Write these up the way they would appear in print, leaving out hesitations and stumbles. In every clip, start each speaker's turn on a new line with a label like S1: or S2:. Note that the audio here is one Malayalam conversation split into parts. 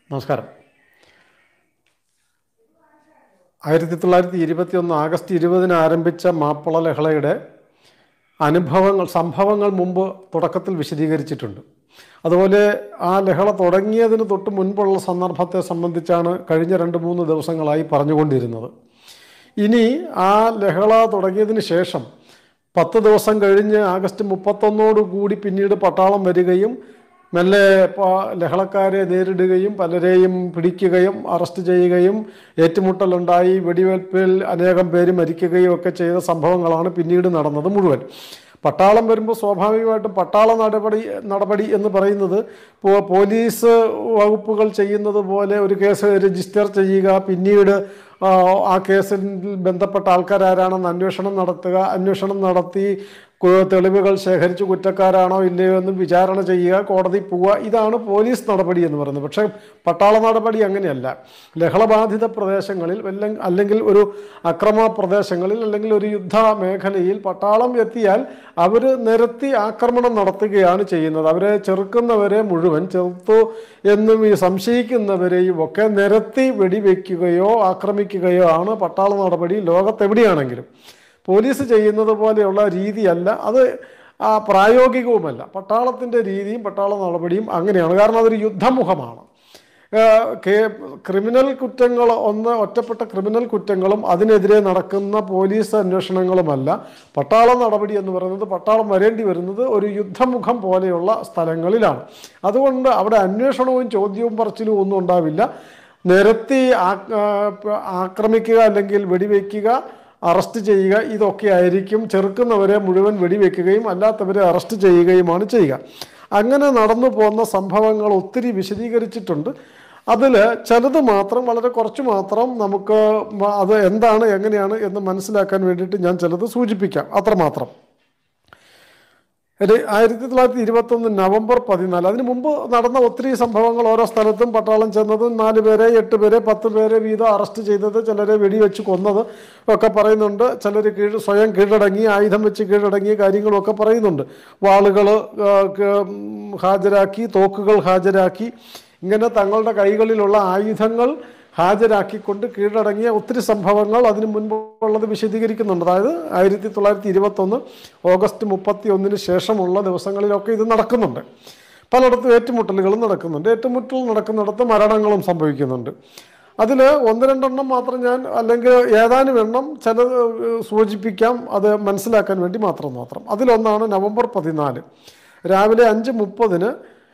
S1: നമസ്കാരം. 1921 ആഗസ്റ്റ് 20 ആരംഭിച്ച മാപ്പിള ലഹളയുടെ സംഭവങ്ങൾ മുമ്പ് തുടക്കത്തിൽ വിശദീകരിച്ചിട്ടുണ്ട്. അതുപോലെ ആ ലഹള തുടങ്ങിയതിന് തൊട്ട് മുൻപുള്ള സന്ദർഭത്തെ സംബന്ധിച്ചാണ് കഴിഞ്ഞ 2-3 ദിവസങ്ങളായി പറഞ്ഞുകൊണ്ടിരുന്നത്. ഇനി ആ ലഹള തുടങ്ങിയതിന് ശേഷം 10 ദിവസം കഴിഞ്ഞ് ആഗസ്റ്റ് 31 കൂടി പിന്നീട് പട്ടാളം വരികയും മെല്ലെ ലഹളക്കാരെ നേരിടുകയും പലരെയും പിടിക്കുകയും അറസ്റ്റ് ചെയ്യുകയും ഏറ്റുമുട്ടലുണ്ടായി വെടിവെയ്പ്പിൽ അനേകം പേര് മരിക്കുകയും ഒക്കെ ചെയ്ത സംഭവങ്ങളാണ് പിന്നീട് നടന്നത് മുഴുവൻ. പട്ടാളം വരുമ്പോൾ സ്വാഭാവികമായിട്ടും പട്ടാള നടപടി എന്ന് പറയുന്നത് പോലീസ് വകുപ്പുകൾ ചെയ്യുന്നത് പോലെ ഒരു കേസ് രജിസ്റ്റർ ചെയ്യുക, പിന്നീട് ആ കേസിൽ ബന്ധപ്പെട്ട ആൾക്കാരാരാണെന്ന് അന്വേഷണം നടത്തി തെളിവുകൾ ശേഖരിച്ച് കുറ്റക്കാരാണോ ഇല്ലയോ എന്ന് വിചാരണ ചെയ്യുക, കോടതി പോവുക, ഇതാണ് പോലീസ് നടപടി എന്ന് പറയുന്നത്. പക്ഷേ പട്ടാള നടപടി അങ്ങനെയല്ല. ലഹളബാധിത പ്രദേശങ്ങളിൽ അല്ലെങ്കിൽ ഒരു അക്രമ പ്രദേശങ്ങളിൽ അല്ലെങ്കിൽ ഒരു യുദ്ധ മേഖലയിൽ പട്ടാളം എത്തിയാൽ അവർ നിരത്തി ആക്രമണം നടത്തുകയാണ് ചെയ്യുന്നത്. അവരെ ചെറുക്കുന്നവരെ മുഴുവൻ ചെറുത്തു എന്നും ഈ സംശയിക്കുന്നവരെയും ഒക്കെ നിരത്തി വെടിവെക്കുകയോ ആക്രമിക്കുകയോ ആണ് പട്ടാള നടപടി ലോകത്തെവിടെയാണെങ്കിലും. പോലീസ് ചെയ്യുന്നത് പോലെയുള്ള രീതിയല്ല, അത് പ്രായോഗികവുമല്ല. പട്ടാളത്തിൻ്റെ രീതിയും പട്ടാള നടപടിയും അങ്ങനെയാണ്. കാരണം അതൊരു യുദ്ധമുഖമാണ്. ക്രിമിനൽ കുറ്റങ്ങൾ ഒറ്റപ്പെട്ട ക്രിമിനൽ കുറ്റങ്ങളും അതിനെതിരെ നടക്കുന്ന പോലീസ് അന്വേഷണങ്ങളുമല്ല. പട്ടാള നടപടി എന്ന് പറയുന്നത് പട്ടാളം വരേണ്ടി വരുന്നത് ഒരു യുദ്ധമുഖം പോലെയുള്ള സ്ഥലങ്ങളിലാണ്. അതുകൊണ്ട് അവിടെ അന്വേഷണവും ചോദ്യവും പറച്ചിലും ഒന്നും ഉണ്ടാവില്ല. നിരത്തി ആക്രമിക്കുക അല്ലെങ്കിൽ വെടിവെക്കുക, അറസ്റ്റ് ചെയ്യുക, ഇതൊക്കെ ആയിരിക്കും. ചെറുക്കുന്നവരെ മുഴുവൻ വെടിവെക്കുകയും അല്ലാത്തവരെ അറസ്റ്റ് ചെയ്യുകയുമാണ് ചെയ്യുക. അങ്ങനെ നടന്നു പോകുന്ന സംഭവങ്ങൾ ഒത്തിരി വിശദീകരിച്ചിട്ടുണ്ട്. അതിൽ ചിലത് മാത്രം, വളരെ കുറച്ച് മാത്രം നമുക്ക് അത് എന്താണ് എങ്ങനെയാണ് എന്ന് മനസ്സിലാക്കാൻ വേണ്ടിയിട്ട് ഞാൻ ചിലത് സൂചിപ്പിക്കാം, അത്രമാത്രം. 1921 നവംബർ 14, അതിന് മുമ്പ് നടന്ന ഒത്തിരി സംഭവങ്ങൾ, ഓരോ സ്ഥലത്തും പട്ടാളം ചെന്നതും 4 പേരെ 8 പേരെ 10 പേരെ വീതം അറസ്റ്റ് ചെയ്തത്, ചിലരെ വെടിവെച്ച് കൊന്നത് ഒക്കെ പറയുന്നുണ്ട്. ചിലർ സ്വയം കീഴടങ്ങി, ആയുധം വെച്ച് കീഴടങ്ങിയ കാര്യങ്ങളൊക്കെ പറയുന്നുണ്ട്. വാളുകൾ ഹാജരാക്കി, തോക്കുകൾ ഹാജരാക്കി, ഇങ്ങനെ തങ്ങളുടെ കൈകളിലുള്ള ആയുധങ്ങൾ ഹാജരാക്കിക്കൊണ്ട് കീഴടങ്ങിയ ഒത്തിരി സംഭവങ്ങൾ അതിന് മുൻപുള്ളത് വിശദീകരിക്കുന്നുണ്ട്. അതായത് 1921 ഓഗസ്റ്റ് 31 ശേഷമുള്ള ദിവസങ്ങളിലൊക്കെ ഇത് നടക്കുന്നുണ്ട്. പലയിടത്തും ഏറ്റുമുട്ടലുകളും നടക്കുന്നുണ്ട്. ഏറ്റുമുട്ടൽ നടക്കുന്നിടത്ത് മരണങ്ങളും സംഭവിക്കുന്നുണ്ട്. അതിൽ 1-2 മാത്രം ഞാൻ, അല്ലെങ്കിൽ ഏതാനും എണ്ണം ചില സൂചിപ്പിക്കാം, അത് മനസ്സിലാക്കാൻ വേണ്ടി മാത്രം. അതിലൊന്നാണ് നവംബർ 14 രാവിലെ 5:30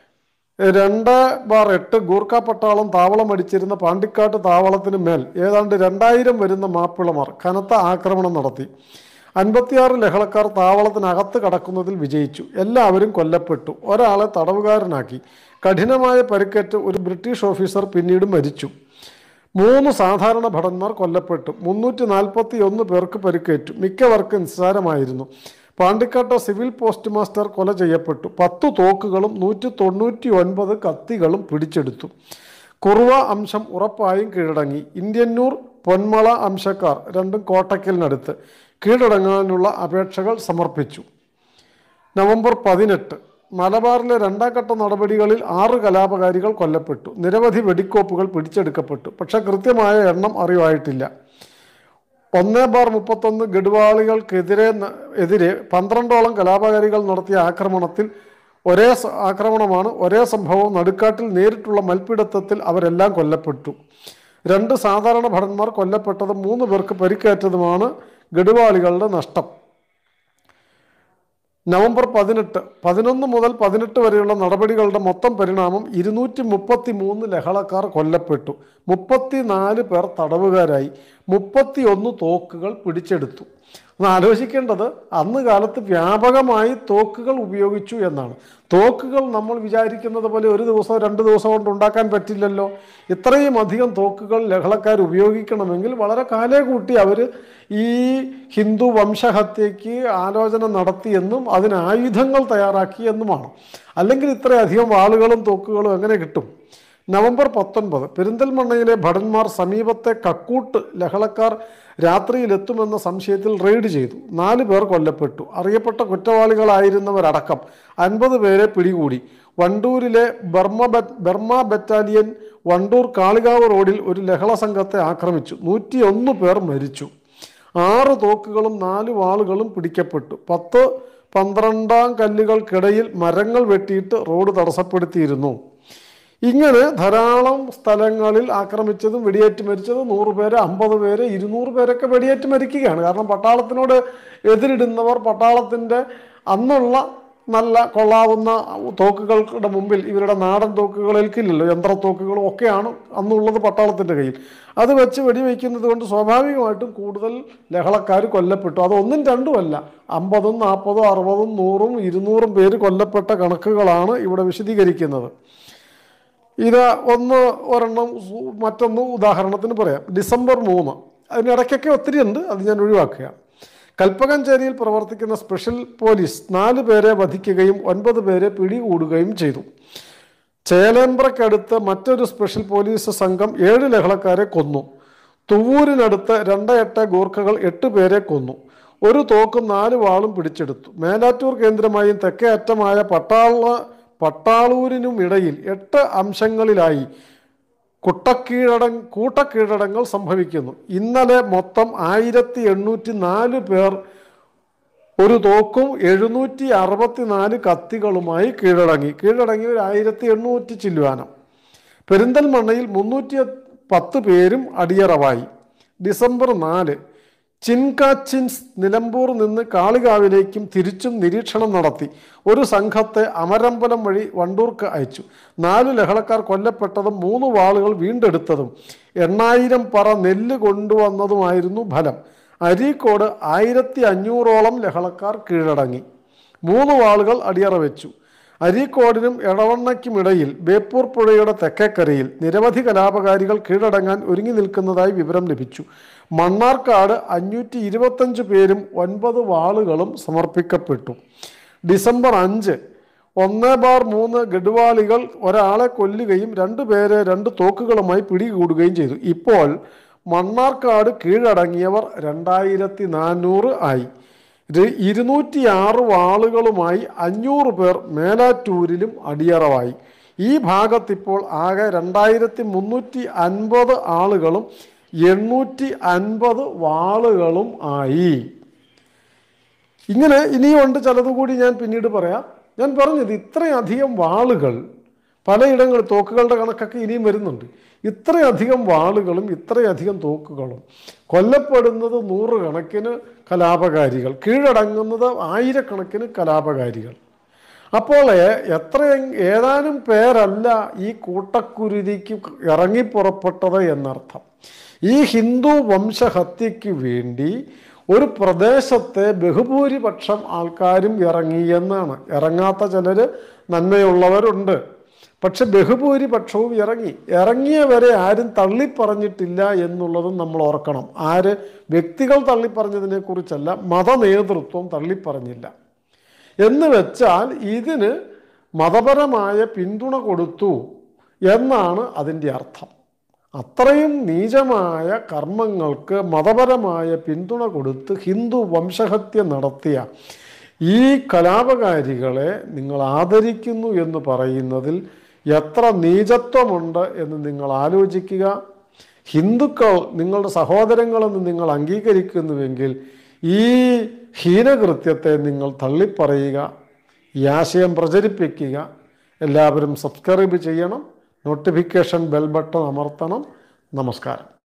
S1: 2/8 ഗൂർഖ പട്ടാളം താവളം അടിച്ചിരുന്ന പാണ്ടിക്കാട്ട് താവളത്തിന് മേൽ ഏതാണ്ട് 2000 വരുന്ന മാപ്പിളമാർ കനത്ത ആക്രമണം നടത്തി. 56 ലഹളക്കാർ താവളത്തിനകത്ത് കടക്കുന്നതിൽ വിജയിച്ചു. എല്ലാവരും കൊല്ലപ്പെട്ടു. ഒരാളെ തടവുകാരനാക്കി. കഠിനമായ പരിക്കേറ്റ് ഒരു ബ്രിട്ടീഷ് ഓഫീസർ പിന്നീട് മരിച്ചു. 3 സാധാരണ ഭടന്മാർ കൊല്ലപ്പെട്ടു. 341 പേർക്ക് പരിക്കേറ്റു. മിക്കവർക്കും നിസ്സാരമായിരുന്നു. പാണ്ടിക്കാട്ട് സിവിൽ പോസ്റ്റ് മാസ്റ്റർ കൊല ചെയ്യപ്പെട്ടു. 10 തോക്കുകളും 199 കത്തികളും പിടിച്ചെടുത്തു. കുറുവ അംശം ഉറപ്പായും കീഴടങ്ങി. ഇന്ത്യന്നൂർ പൊന്മള അംശക്കാർ രണ്ടും കോട്ടയ്ക്കലിനടുത്ത് കീഴടങ്ങാനുള്ള അപേക്ഷകൾ സമർപ്പിച്ചു. നവംബർ 18 മലബാറിലെ 2ാം ഘട്ട നടപടികളിൽ 6 കലാപകാരികൾ കൊല്ലപ്പെട്ടു. നിരവധി വെടിക്കോപ്പുകൾ പിടിച്ചെടുക്കപ്പെട്ടു. പക്ഷെ കൃത്യമായ എണ്ണം അറിവായിട്ടില്ല. 1/31 ഗഡ്വാളികൾക്കെതിരെ 12ഓളം കലാപകാരികൾ നടത്തിയ ആക്രമണമാണ് ഒരേ സംഭവം. നടുക്കാട്ടിൽ നേരിട്ടുള്ള മൽപ്പിടുത്തത്തിൽ അവരെല്ലാം കൊല്ലപ്പെട്ടു. 2 സാധാരണ ഭടന്മാർ കൊല്ലപ്പെട്ടതും 3 പേർക്ക് പരിക്കേറ്റതുമാണ് ഗഡ്വാളികളുടെ നഷ്ടം. നവംബർ 18 11 മുതൽ 18 വരെയുള്ള നടപടികളുടെ മൊത്തം പരിണാമം 233 ലഹളക്കാർ കൊല്ലപ്പെട്ടു. 34 പേർ തടവുകാരായി. 31 തോക്കുകൾ പിടിച്ചെടുത്തു. ഒന്ന് ആലോചിക്കേണ്ടത്, അന്ന് കാലത്ത് വ്യാപകമായി തോക്കുകൾ ഉപയോഗിച്ചു എന്നാണ്. തോക്കുകൾ നമ്മൾ വിചാരിക്കുന്നത് പോലെ ഒരു ദിവസമോ 2 ദിവസം കൊണ്ട് ഉണ്ടാക്കാൻ പറ്റില്ലല്ലോ. ഇത്രയും അധികം തോക്കുകൾ ലഹളക്കാർ ഉപയോഗിക്കണമെങ്കിൽ വളരെ കാലേ കൂട്ടി അവർ ഈ ഹിന്ദു വംശഹത്യയ്ക്ക് ആലോചന നടത്തിയെന്നും അതിന് ആയുധങ്ങൾ തയ്യാറാക്കിയെന്നുമാണ്. അല്ലെങ്കിൽ ഇത്രയധികം വാളുകളും തോക്കുകളും എങ്ങനെ കിട്ടും? നവംബർ 19 പെരിന്തൽമണ്ണയിലെ ഭടന്മാർ സമീപത്തെ കക്കൂട്ട് ലഹളക്കാർ രാത്രിയിലെത്തുമെന്ന സംശയത്തിൽ റെയ്ഡ് ചെയ്തു. 4 പേർ കൊല്ലപ്പെട്ടു. അറിയപ്പെട്ട കുറ്റവാളികളായിരുന്നവരടക്കം 50 പേരെ പിടികൂടി. വണ്ടൂരിലെ ബർമ ബറ്റാലിയൻ വണ്ടൂർ കാളികാവ് റോഡിൽ ഒരു ലഹള സംഘത്തെ ആക്രമിച്ചു. 101 പേർ മരിച്ചു. 6 തോക്കുകളും 4 വാളുകളും പിടിക്കപ്പെട്ടു. 10-12 കല്ലുകൾക്കിടയിൽ മരങ്ങൾ വെട്ടിയിട്ട് റോഡ് തടസ്സപ്പെടുത്തിയിരുന്നു. ഇങ്ങനെ ധാരാളം സ്ഥലങ്ങളിൽ ആക്രമിച്ചതും വെടിയേറ്റ് മരിച്ചതും 100 പേര്, 50 പേര്, 200 പേരൊക്കെ വെടിയേറ്റ് മരിക്കുകയാണ്. കാരണം പട്ടാളത്തിനോട് എതിരിടുന്നവർ പട്ടാളത്തിൻ്റെ അന്നുള്ള നല്ല കൊള്ളാവുന്ന തോക്കുകളുടെ മുമ്പിൽ ഇവരുടെ നാടൻ തോക്കുകൾ ഏൽക്കില്ലല്ലോ. യന്ത്രത്തോക്കുകളും ഒക്കെയാണ് അന്നുള്ളത് പട്ടാളത്തിൻ്റെ കയ്യിൽ. അത് വെച്ച് വെടിവെക്കുന്നത് കൊണ്ട് സ്വാഭാവികമായിട്ടും കൂടുതൽ ലഹളക്കാർ കൊല്ലപ്പെട്ടു. അത് 1ഉം 2ഉം അല്ല, 50, 40, 60, 100, 200 പേര് കൊല്ലപ്പെട്ട കണക്കുകളാണ് ഇവിടെ വിശദീകരിക്കുന്നത്. ഇത് ഒരെണ്ണം മറ്റൊന്ന് ഉദാഹരണത്തിന് പറയാം. ഡിസംബർ 3, അതിനിടയ്ക്കൊക്കെ ഒത്തിരി ഉണ്ട്, അത് ഞാൻ ഒഴിവാക്കുക. കൽപ്പകഞ്ചേരിയിൽ പ്രവർത്തിക്കുന്ന സ്പെഷ്യൽ പോലീസ് 4 പേരെ വധിക്കുകയും 9 പേരെ പിടികൂടുകയും ചെയ്തു. ചേലേമ്പ്രക്കടുത്ത് മറ്റൊരു സ്പെഷ്യൽ പോലീസ് സംഘം 7 ലഹളക്കാരെ കൊന്നു. തുവൂരിനടുത്ത് 2-8 ഗൂർഖകൾ 8 പേരെ കൊന്നു. 1 തോക്കും 4 വാളും പിടിച്ചെടുത്തു. മേലാറ്റൂർ കേന്ദ്രമായും തെക്കേ അറ്റമായ പട്ടാളൂരിനും ഇടയിൽ 8 അംശങ്ങളിലായി കൂട്ടക്കീഴടങ്ങൾ സംഭവിക്കുന്നു. ഇന്നലെ മൊത്തം 1804 പേർ 1 തോക്കും 764 കത്തികളുമായി കീഴടങ്ങി. ഒരു 1800 ചില്ലുവാനം. പെരിന്തൽമണ്ണയിൽ 310 പേരും അടിയറവായി. ഡിസംബർ 4, ചിൻകാച്ചിൻസ് നിലമ്പൂർ നിന്ന് കാളികാവിലേക്കും തിരിച്ചും നിരീക്ഷണം നടത്തി. ഒരു സംഘത്തെ അമരമ്പലം വഴി വണ്ടൂർക്ക് അയച്ചു. 4 ലഹളക്കാർ കൊല്ലപ്പെട്ടതും 3 വാളുകൾ വീണ്ടെടുത്തതും 8000 പറ നെല്ല് കൊണ്ടുവന്നതുമായിരുന്നു ഫലം. അരീക്കോട് 1500ഓളം ലഹളക്കാർ കീഴടങ്ങി. 3 വാളുകൾ അടിയറ വെച്ചു. അരീക്കോടിനും എടവണ്ണയ്ക്കുമിടയിൽ ബേപ്പൂർ പുഴയുടെ തെക്കേക്കരയിൽ നിരവധി കലാപകാരികൾ കീഴടങ്ങാൻ ഒരുങ്ങി നിൽക്കുന്നതായി വിവരം ലഭിച്ചു. മണ്ണാർക്കാട് 525 പേരും 9 വാളുകളും സമർപ്പിക്കപ്പെട്ടു. ഡിസംബർ 5, 1/3 ഗഡ്വാളികൾ ഒരാളെ കൊല്ലുകയും 2 പേരെ 2 തോക്കുകളുമായി പിടികൂടുകയും ചെയ്തു. ഇപ്പോൾ മണ്ണാർക്കാട് കീഴടങ്ങിയവർ 2400 ആയി. 206 വാളുകളുമായി 500 പേർ മേലാറ്റൂരിലും അടിയറവായി. ഈ ഭാഗത്തിപ്പോൾ ആകെ 2350 ആളുകളും 850 വാളുകളും ആയി. ഇങ്ങനെ ഇനിയുണ്ട്, ചിലതുകൂടി ഞാൻ പിന്നീട് പറയാം. ഞാൻ പറഞ്ഞത് ഇത്രയധികം വാളുകൾ പലയിടങ്ങളിൽ, തോക്കുകളുടെ കണക്കൊക്കെ ഇനിയും വരുന്നുണ്ട്. ഇത്രയധികം വാളുകളും ഇത്രയധികം തോക്കുകളും, കൊല്ലപ്പെടുന്നത് 100 കണക്കിന് കലാപകാരികൾ, കീഴടങ്ങുന്നത് 1000 കണക്കിന് കലാപകാരികൾ. അപ്പോൾ ഏതാനും പേരല്ല ഈ കൂട്ടക്കുരുതിക്ക് ഇറങ്ങിപ്പുറപ്പെട്ടത് എന്നർത്ഥം. ഈ ഹിന്ദു വംശഹത്യയ്ക്ക് വേണ്ടി ഒരു പ്രദേശത്തെ ബഹുഭൂരിപക്ഷം ആൾക്കാരും ഇറങ്ങിയെന്നാണ്. ഇറങ്ങാത്ത ചിലർ നന്മയുള്ളവരുണ്ട്, പക്ഷെ ബഹുഭൂരിപക്ഷവും ഇറങ്ങിയവരെ ആരും തള്ളിപ്പറഞ്ഞിട്ടില്ല എന്നുള്ളതും നമ്മൾ ഓർക്കണം. വ്യക്തികൾ തള്ളിപ്പറഞ്ഞതിനെ കുറിച്ചല്ല, മതനേതൃത്വം തള്ളിപ്പറഞ്ഞില്ല എന്ന് വെച്ചാൽ ഇതിന് മതപരമായ പിന്തുണ കൊടുത്തു എന്നാണ് അതിൻ്റെ അർത്ഥം. അത്രയും നീചമായ കർമ്മങ്ങൾക്ക് മതപരമായ പിന്തുണ കൊടുത്ത് ഹിന്ദു വംശഹത്യ നടത്തിയ ഈ കലാപകാരികളെ നിങ്ങൾ ആദരിക്കുന്നു എന്ന് പറയുന്നതിൽ എത്ര നീചത്വമുണ്ട് എന്ന് നിങ്ങൾ ആലോചിക്കുക. ഹിന്ദുക്കൾ നിങ്ങളുടെ സഹോദരങ്ങളെന്ന് നിങ്ങൾ അംഗീകരിക്കുന്നുവെങ്കിൽ ഈ ഹീനകൃത്യത്തെ നിങ്ങൾ തള്ളിപ്പറയുക, ഈ ആശയം പ്രചരിപ്പിക്കുക. എല്ലാവരും സബ്സ്ക്രൈബ് ചെയ്യണം, നോട്ടിഫിക്കേഷൻ ബെൽ ബട്ടൺ അമർത്തണം. നമസ്കാരം.